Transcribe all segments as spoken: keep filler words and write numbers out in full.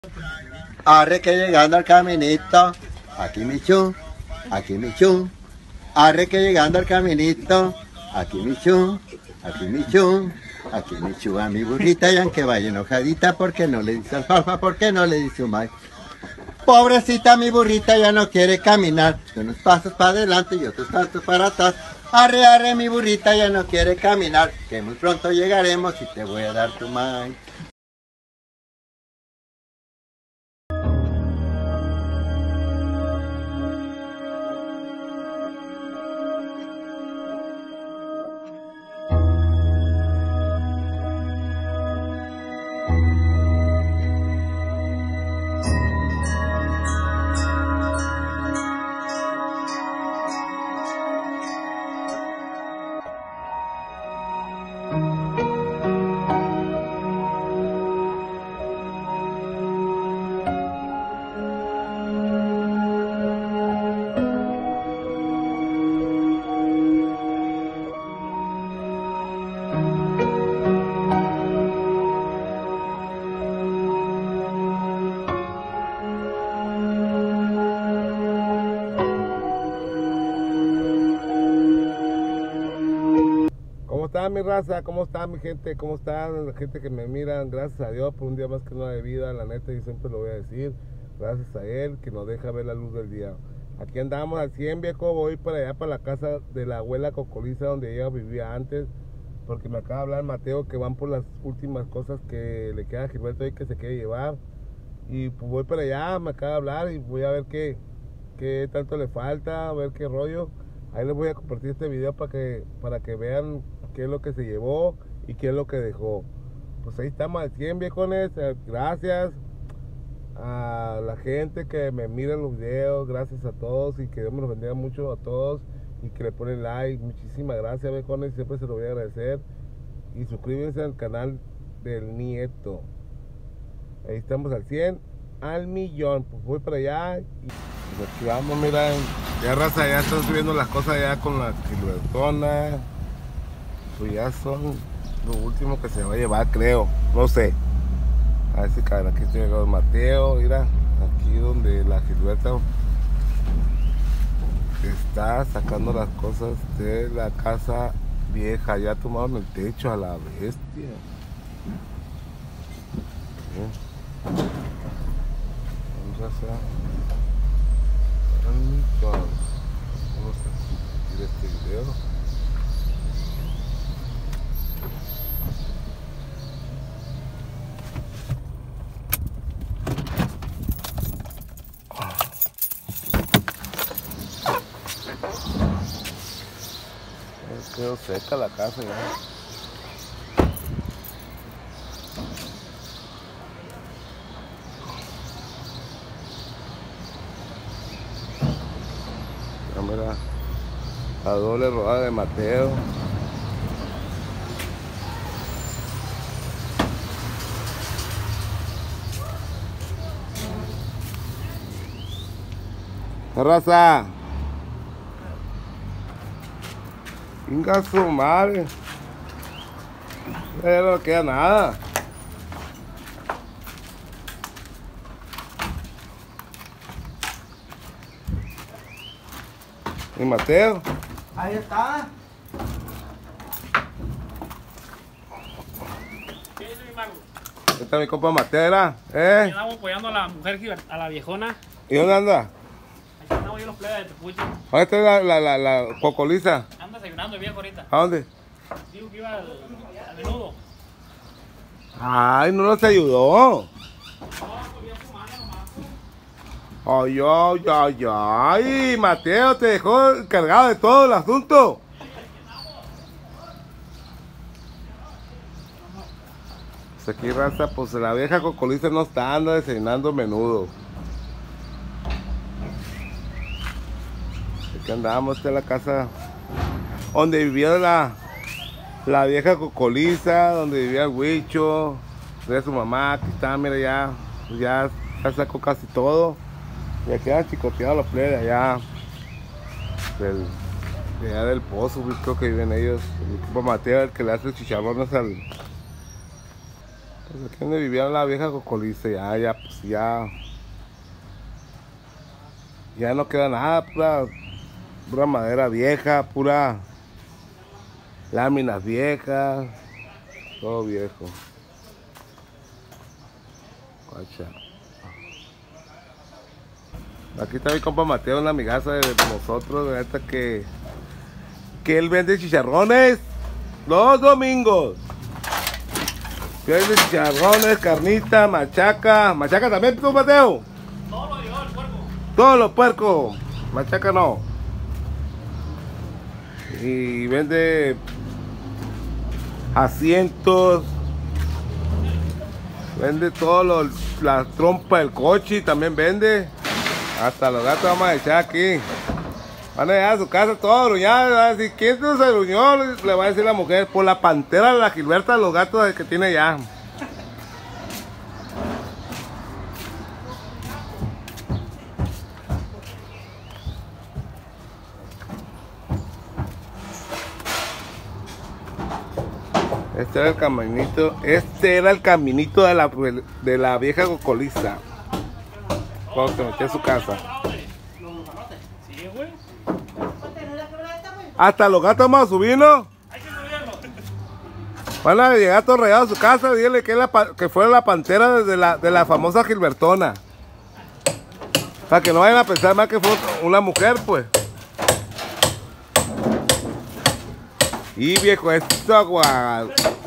Arre que llegando al caminito, aquí mi chu, aquí mi chu. Arre que llegando al caminito, aquí mi chu, aquí mi chu, aquí mi chu a mi burrita y aunque vaya enojadita porque no le dice alfalfa, porque no le dice un maíz. Pobrecita mi burrita ya no quiere caminar, unos pasos para adelante y otros tantos para atrás. Arre, arre mi burrita ya no quiere caminar, que muy pronto llegaremos y te voy a dar tu maíz. ¿Cómo está mi raza? ¿Cómo está mi gente? ¿Cómo están la gente que me miran? Gracias a Dios por un día más que una de vida, la neta, yo siempre lo voy a decir. Gracias a Él que nos deja ver la luz del día. Aquí andamos al cien, viejo. Voy para allá, para la casa de la abuela Cocoliza, donde ella vivía antes, porque me acaba de hablar Mateo que van por las últimas cosas que le queda a Gilberto y que se quiere llevar. Y pues voy para allá, me acaba de hablar y voy a ver qué, qué tanto le falta, a ver qué rollo. Ahí les voy a compartir este video para que, para que vean qué es lo que se llevó y qué es lo que dejó. Pues ahí estamos al cien, viejones. Gracias a la gente que me mira los videos, gracias a todos y que Dios me los bendiga mucho a todos y que le ponen like. Muchísimas gracias, viejones, siempre se lo voy a agradecer. Y suscríbanse al canal del nieto. Ahí estamos al cien, al millón. Pues voy para allá y pues aquí vamos, miren. Ya raza, ya están subiendo las cosas ya con la Gilbertona. Pues ya son lo último que se va a llevar, creo. No sé. A ver si caben. Aquí estoy llegando Mateo. Mira, aquí donde la Gilberta está sacando las cosas de la casa vieja. Ya tomaron el techo a la bestia. Vamos a Vamos a compartir este video. Quedó seca la casa ya. Mira, la doble rodada de Mateo. Raza, venga su madre, ya no queda nada. ¿Y Mateo? Ahí está. ¿Qué dice mi mago? Ahí está mi compa Mateo, ¿era? ¿Eh? Andamos apoyando a la mujer, a la viejona. ¿Y dónde anda? Aquí andamos yo los plebes de Tepuche. ¿Dónde está la, la, la, la Cocoliza? Anda desayunando el viejo ahorita. ¿A dónde? Digo que iba al, al menudo. Ay, no nos ayudó. Ay, ay, ay, ay, Mateo te dejó encargado de todo el asunto. Pues aquí, raza, pues la vieja Cocoliza no está, anda desayunando menudo. Aquí andamos, esta es la casa donde vivía la, la vieja Cocoliza, donde vivía el Huicho, de su mamá, aquí está, mira ya, ya, ya sacó casi todo. Y aquí han chicoteado los plebes de allá del, de allá del pozo, creo que viven ellos. Mi compa Mateo, el que le hace chicharrones al... Pues aquí donde vivía la vieja Cocoliza, ya, ya, pues ya, ya no queda nada, pura, pura madera vieja, pura láminas viejas, todo viejo. Guacha. Aquí está mi compa Mateo, una amigaza de nosotros, de esta que, que él vende chicharrones los domingos. Vende chicharrones, carnita, machaca. ¿Machaca también tú, Mateo? Todo lo llevó el puerco. Todos los puercos. Machaca no. Y vende asientos. Vende todo lo, la trompa del coche también vende. Hasta los gatos vamos a echar aquí. Van a llegar a su casa todos gruñados. Va a decir, ¿quién se gruñó? Le va a decir la mujer. Por la pantera de la Gilberta, los gatos que tiene ya. Este era el caminito. Este era el caminito de la, de la vieja cocoliza. Cuando se metió a su casa. Sí, güey. Hasta los gatos vamos a subir, ¿no? Hay que subirlo. Van a llegar todos rayados a su casa. Dile que, es la, que fue la pantera de la, de la famosa Gilbertona. Para que no vayan a pensar más que fue una mujer, pues. Y viejo, esto agua.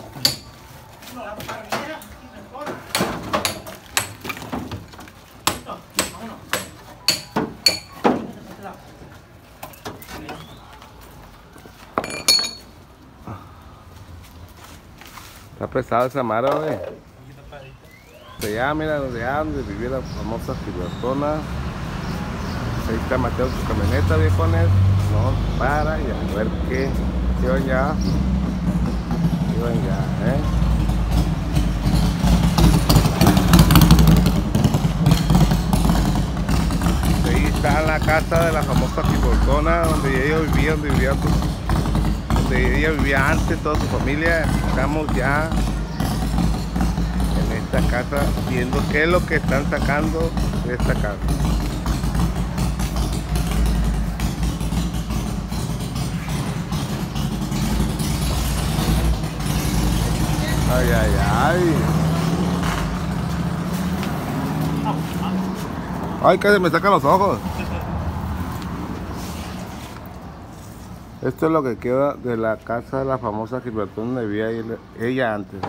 Está pesado esa mara, güey. De allá, mira, de allá donde vivía la famosa Gilbertona. Ahí está Mateo su camioneta, viejones. No, para y a ver qué. ¿Qué van ya? ¿Qué van ya, eh? Ahí está la casa de la famosa Gilbertona, donde ella vivía, donde vivía su donde ella vivía antes, toda su familia. Estamos ya en esta casa viendo qué es lo que están sacando de esta casa. Ay, ay, ay. Ay, que se me sacan los ojos. Esto es lo que queda de la casa de la famosa Gilbertona donde vivía ella, ella antes.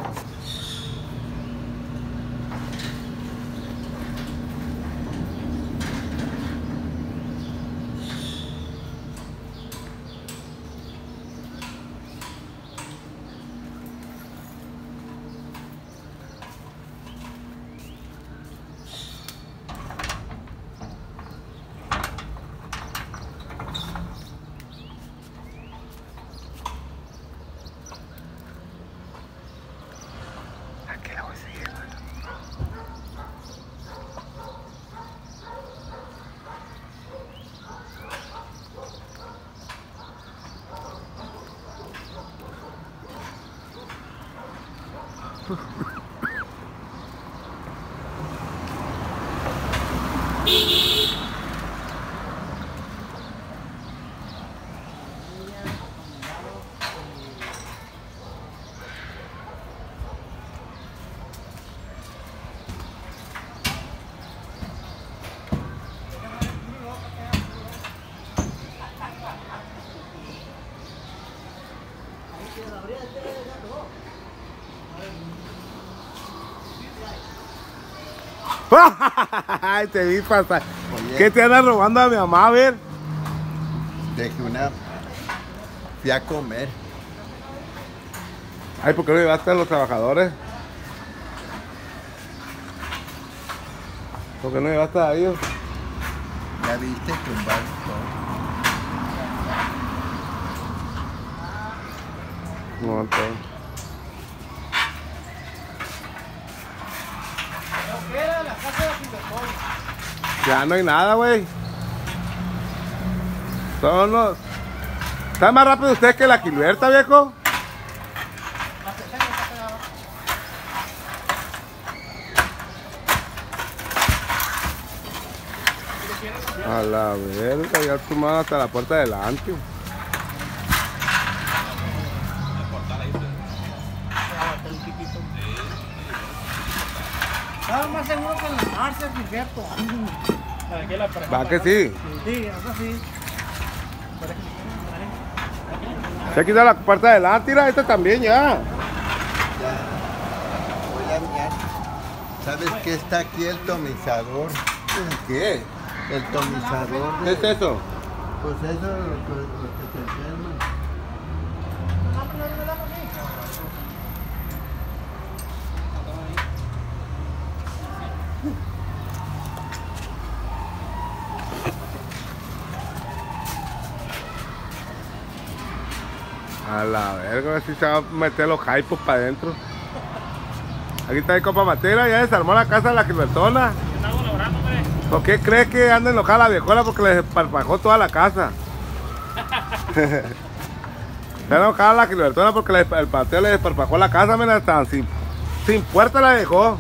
Ay, te vi pasar. Oye. ¿Qué te andas robando a mi mamá? A ver. Dejé una. Fui a comer. Ay, ¿por qué no llevaste a los trabajadores? ¿Por qué no llevaste a ellos? Ya viste tumbar todo. No, entonces. Ya no hay nada, güey. Son los... ¿Está más rápido usted que la Gilberta, viejo? A la verga, ya tu mano hasta la puerta de adelante. Estaba más seguro con las marchas, Gilberto. Aquí la para Va que sí. Sí, eso sí. Se quita la puerta de adelante, mira, esta también ya. Voy a mirar. ¿Sabes qué está aquí el tomizador? ¿Qué? El tomizador. ¿Qué es eso? Pues eso es lo que, lo que se enferma. A la verga, a ver si se va a meter los hypos para adentro. Aquí está el compa Matera, ya desarmó la casa de la Gilbertona. Estamos logrando, hombre. ¿Por qué crees que anda enojada la viejona? Porque le desparpajó toda la casa. Está enojada la Gilbertona porque le, el pateo le desparpajó la casa, mira, hasta sin, sin puerta la dejó.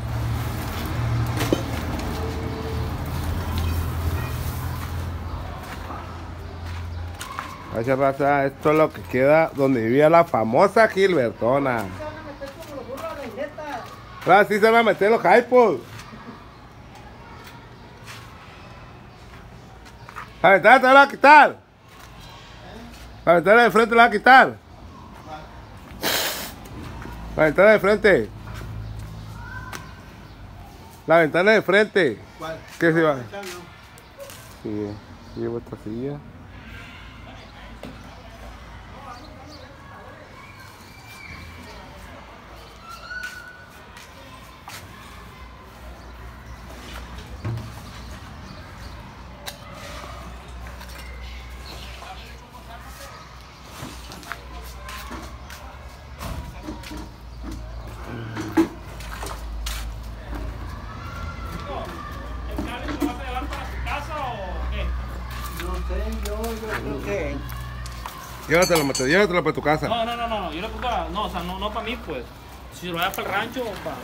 Vaya raza, esto es lo que queda donde vivía la famosa Gilbertona. Ahora sí se van a meter los hypos. La ventana te la va a quitar. La ventana de frente la va a quitar. La ventana de frente. La ventana de frente. ¿Cuál? ¿Qué se va? Sí, llevo esta silla. ¿El cable lo vas a llevar para tu casa o qué? No sé, yo, yo creo que... Llévatelo, Mateo, llévatelo para tu casa. No, no, no, no, no, yo lo pongo para, no, o sea, no, no para mí, pues. Si lo vas para el rancho o para...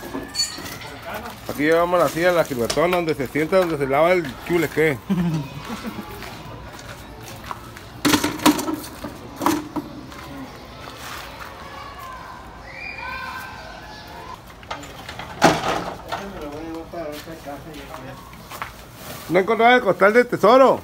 Aquí llevamos la silla de la Gilbertona, donde se sienta, donde se lava el chulequé. Me lo voy a llevar para otra casa, yo creo. No encontraba el costal del tesoro.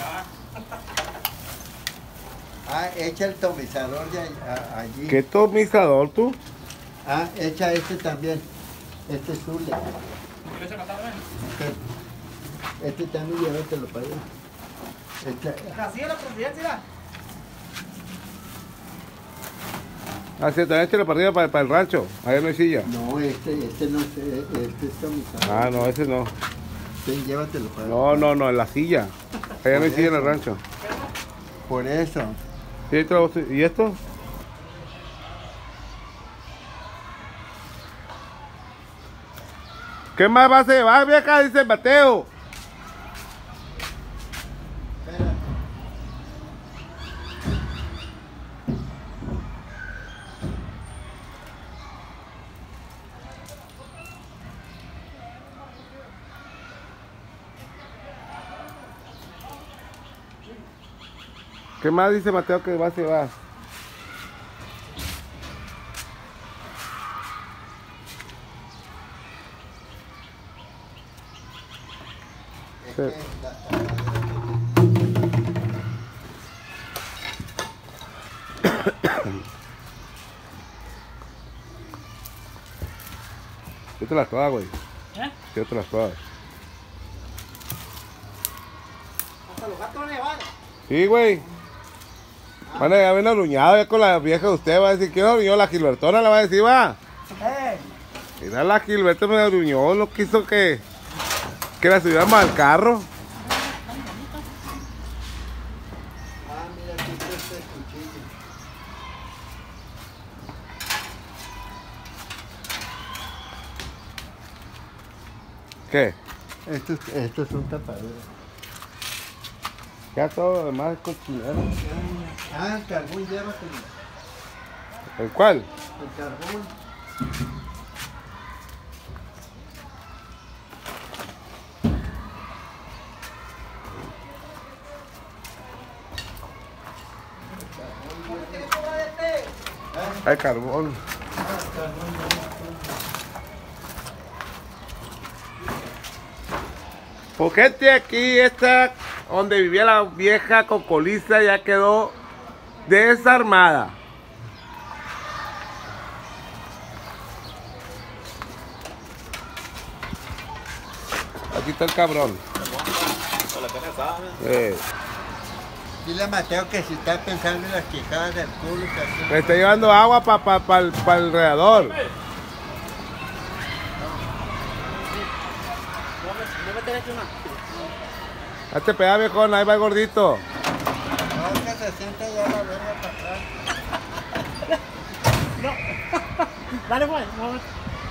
Ah, echa el tomizador de ahí- a- allí. ¿Qué tomizador tú? Ah, echa este también. Este es Zule. ¿Quieres sacar también? Este, este también llévatelo para allá. Echa, Así es la presidencia. Ah, sí, también échale para arriba para, para el rancho. Allá no hay silla. no, este, este no es, este es tomizador. Ah, no, ese no. Sí, llévatelo para allá. No, no, no, en la silla. Allá no hay silla en el rancho. Por eso. Sí, ahí te lo- ¿y esto? ¿Qué más vas a llevar, vieja? Dice Mateo. Espera. ¿Qué más dice Mateo que vas a llevar? Es Sí. que la- Yo te las todas, güey. ¿Eh? Yo te las todas. Hasta los gatos van a llevar. Sí, güey. Van a llegar bien aruñado ya con la vieja de usted. Va a decir, ¿quién aruñó? La Gilbertona le va a decir, va. Eh, Mira, la Gilberto me aruñó, no quiso que, que la subiéramos al carro. Ah, mira, aquí está este cuchillo. ¿Qué? Estos, estos son tapaderos. Ya todo lo demás es cochinero. Ah, el carbón, llévatelo. ¿El cuál? El carbón. Hay carbón. Pues gente, aquí esta donde vivía la vieja cocoliza ya quedó desarmada. Aquí está el cabrón. Eh. Dile a Mateo que si está pensando en las quijadas del culo, que así... Me está llevando agua para pa, pa, pa, pa el radiador. Voy a meter aquí una. Hazte pegar, viejón, ahí va el gordito. No, que se siente ya la verga para atrás. Dale, pues. No.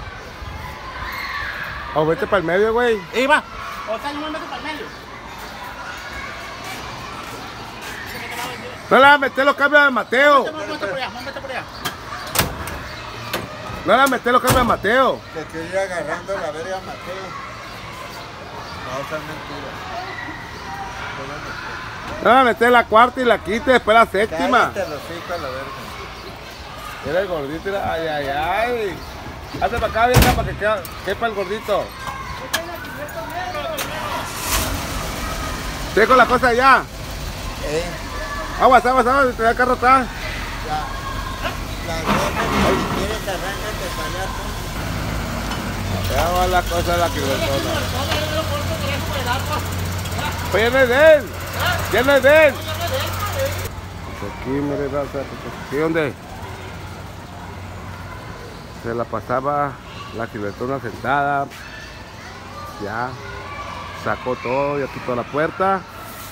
O vete para el medio, güey. Ahí va. O sea, yo me meto para el medio. No le vas a meter los cambios a Mateo. Me meto por allá, me meto por allá. No le vas a meter los cambios a Mateo. Te quiero ir agarrando la verga a Mateo. No, esa es mentira. No le vas a meter la cuarta y la quinta y después la séptima. Cállate los hijos a la verga. Mira el gordito, mira. Ay, ay, ay. Hazte para acá, vieja, para que quede- quepa el gordito. Dejo la cosa allá. Eh, Aguas, aguas, aguas, te da el carro atrás. ya. Las viejas, si quieres, arráncate para allá tú. Ya va la cosa de la que Pues ya no es de él. Ya no es de él. Pues aquí, mire, raza, pues aquí donde se la pasaba la Gilbertona sentada. Ya sacó todo, ya quitó la puerta.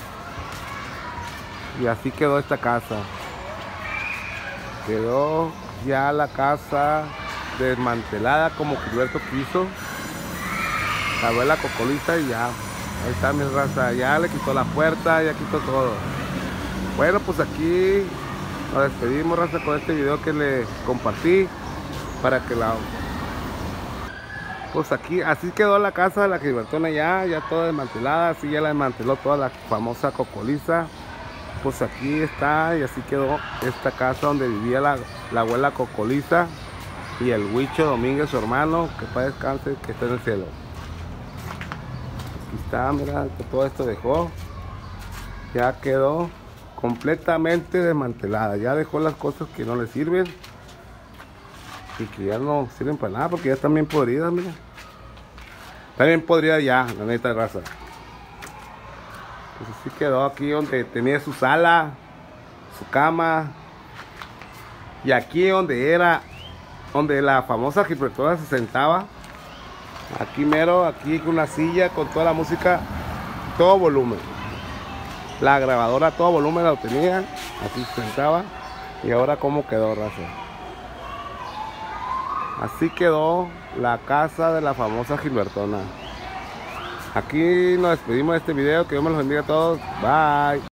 Y así quedó esta casa. Quedó ya la casa desmantelada como Gilberto quiso. La abuela cocoliza y ya. Ahí está mi raza. Ya le quitó la puerta, ya quitó todo. Bueno, pues aquí nos despedimos, raza, con este video que le compartí. Para que la... Pues aquí, así quedó la casa de la Gilbertona ya. Ya toda desmantelada. Así ya la desmanteló toda la famosa cocoliza. Pues aquí está y así quedó esta casa donde vivía la, la abuela cocoliza y el Huicho Domínguez, su hermano, que para descanse, que está en el cielo. Aquí está, mira, que todo esto dejó. Ya quedó completamente desmantelada. Ya dejó las cosas que no le sirven y que ya no sirven para nada porque ya están bien podridas, mira. Está bien podrida ya, la neta raza. Pues así quedó aquí donde tenía su sala, su cama. Y aquí donde era, donde la famosa Gilbertona se sentaba. Aquí mero, aquí con una silla, con toda la música, todo volumen. La grabadora a todo volumen la tenía, aquí se sentaba. Y ahora cómo quedó, raza. Así quedó la casa de la famosa Gilbertona. Aquí nos despedimos de este video. Que Dios me los bendiga a todos. Bye.